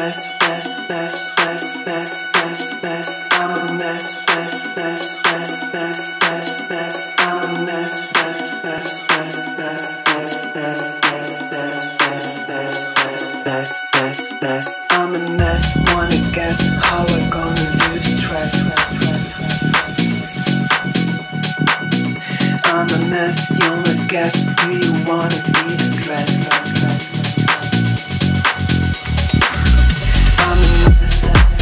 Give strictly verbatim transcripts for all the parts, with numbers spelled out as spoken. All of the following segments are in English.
mess, mess, mess, mess, mess, mess, mess. I'm a mess, mess, mess, mess, mess, mess, mess. I'm a mess, mess, mess, mess, mess, mess, mess, mess, mess, mess, mess, mess, mess, mess, mess. I'm a mess. Wanna guess how I gonna lose stress? I'm a mess. You wanna guess? Do you wanna be addressed? I'm a mess.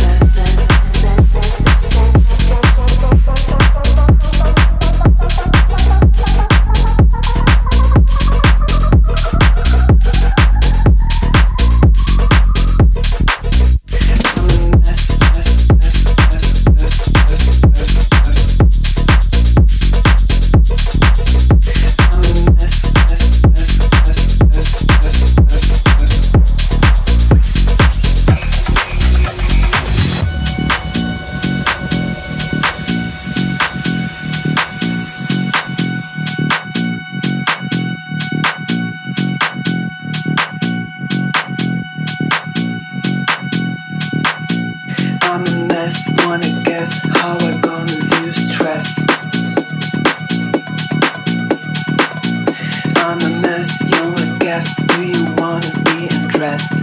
I'm a mess, wanna guess how I gonna lose stress? I'm a mess, you wanna guess, do you wanna be undressed?